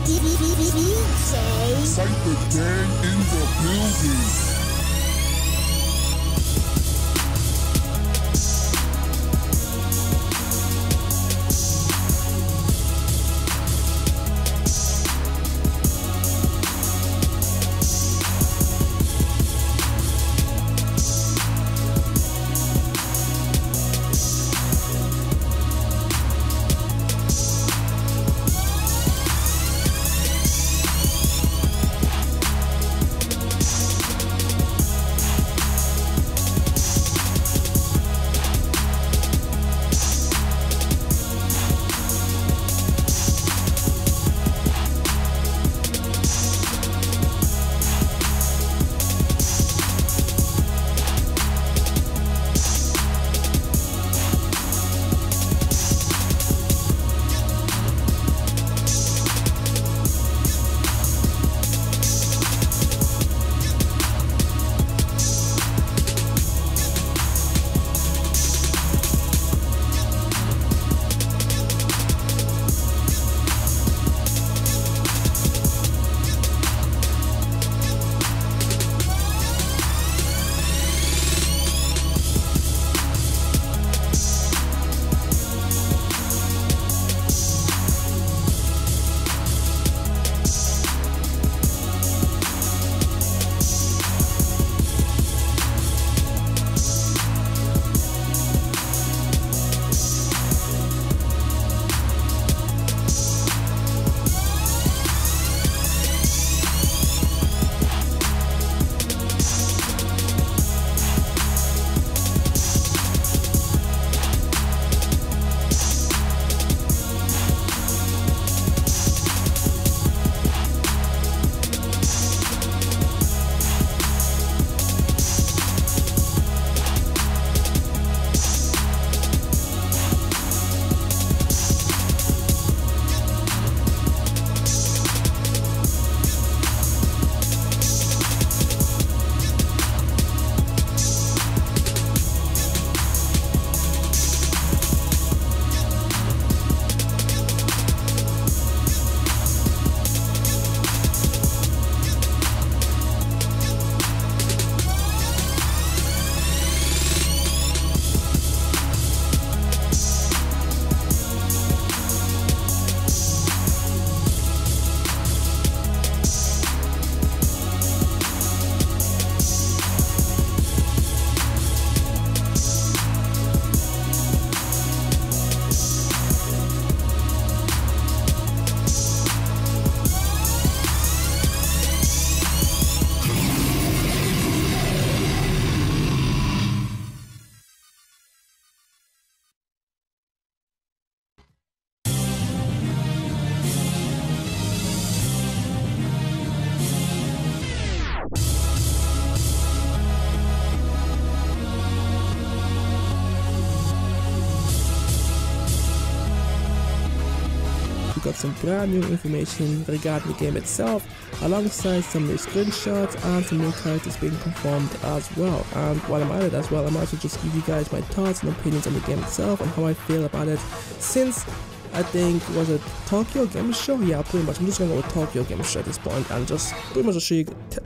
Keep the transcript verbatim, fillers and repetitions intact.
Cypher Gang in the building. Got some brand new information regarding the game itself, alongside some new screenshots and some new characters being confirmed as well. And while I'm at it as well, I might as well just give you guys my thoughts and opinions on the game itself and how I feel about it, since I think, was it Tokyo Game Show? Yeah, pretty much. I'm just gonna go with Tokyo Game Show at this point and just pretty much show you